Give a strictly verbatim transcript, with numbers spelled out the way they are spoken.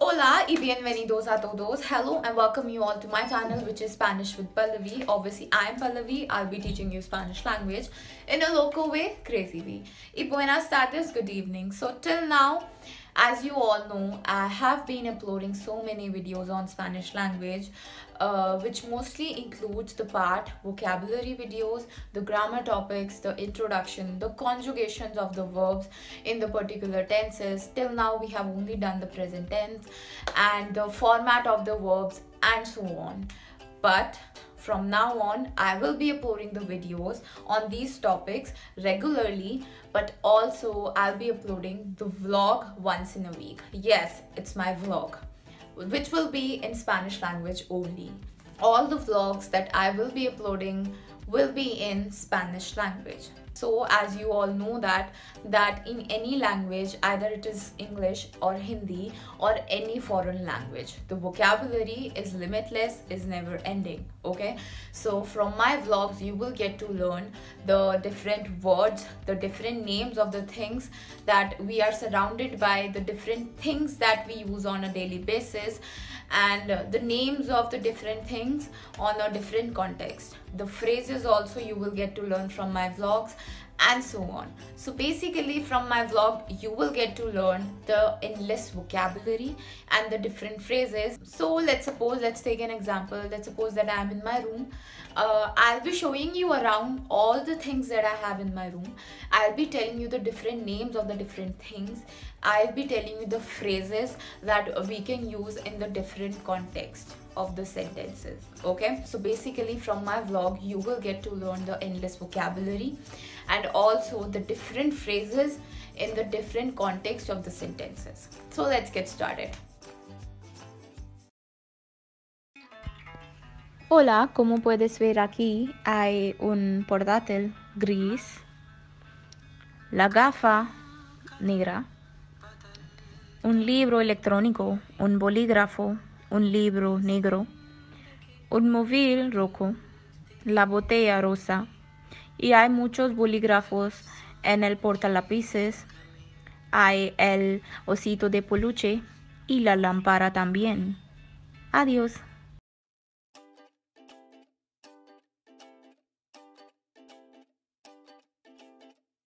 Hola y bienvenidos a todos. Hello and welcome you all to my channel, which is Spanish with Pallavi. Obviously, I am Pallavi. I'll be teaching you Spanish language in a local way, crazy way. Y buenas tardes, good evening. So till now, as you all know, I have been uploading so many videos on Spanish language, uh, which mostly includes the part vocabulary videos, the grammar topics, the introduction, the conjugations of the verbs in the particular tenses. Till now we have only done the present tense and the format of the verbs and so on. But from now on, I will be uploading the videos on these topics regularly, but also I'll be uploading the vlog once in a week. Yes, it's my vlog, which will be in Spanish language only. All the vlogs that I will be uploading will be in Spanish language. So as you all know that that in any language, either it is English or Hindi or any foreign language, the vocabulary is limitless, is never ending. Okay, so from my vlogs you will get to learn the different words, the different names of the things that we are surrounded by, the different things that we use on a daily basis, and uh, the names of the different things on a different context. The phrases also you will get to learn from my vlogs and so on. So basically from my vlog you will get to learn the endless vocabulary and the different phrases. So let's suppose, let's take an example. Let's suppose that I am in my room. uh, I'll be showing you around all the things that I have in my room. I'll be telling you the different names of the different things. I'll be telling you the phrases that we can use in the different context of the sentences. Okay, so basically from my vlog you will get to learn the endless vocabulary and also the different phrases in the different context of the sentences. So let's get started. Hola, como puedes ver aquí hay un portátil gris, la gafa negra, un libro electrónico, un bolígrafo, un libro negro, un móvil rojo, la botella rosa, y hay muchos bolígrafos en el portalápices. Hay el osito de peluche y la lámpara también. Adiós.